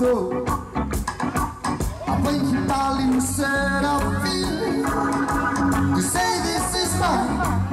toe. I think you darling said I feel. You say this is mine.